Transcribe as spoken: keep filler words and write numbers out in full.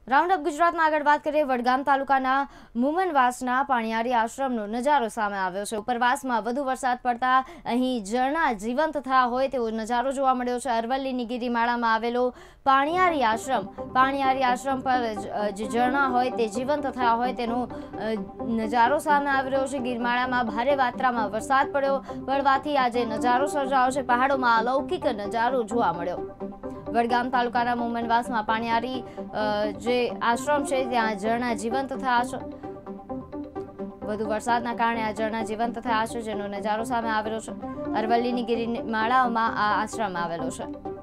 Round up ગુજરાતમાં આગળ વાત કરીએ વડગામ તાલુકાના મુમનવાસના પાણીયારી આશ્રમનો નજારો સામે આવ્યો છે। ઉપરવાસમાં વધુ વરસાદ પડતા અહીં ઝરણા જીવંત થયા હોય તેવો નજારો જોવા મળ્યો છે। અરવલ્લીની ગિરિમાળામાં આવેલો પાણીયારી આશ્રમ પાણીયારી આશ્રમ પર જે ઝરણા હોય તે જીવંત થયા હોય તેનો નજારો સામે આવી રહ્યો છે। ગિરિમાળામાં ભારે માત્રામાં વરસાદ પડ્યો પડવાથી આજે નજારો સર્જાયો છે। પહાડોમાં અલૌકિક નજારો જોવા મળ્યો। વડગામ તાલુકાના મુમનવાસમાં પાણીયારી જે આશ્રમ છે ત્યાં ઝરણા જીવંત થયા છે। વધુ વરસાદના કારણે આ ઝરણા જીવંત થયા છે જેનો નજારો સામે આવેલો છે। અરવલ્લીની ગિરિમાળાઓમાં આ આશ્રમ આવેલો છે।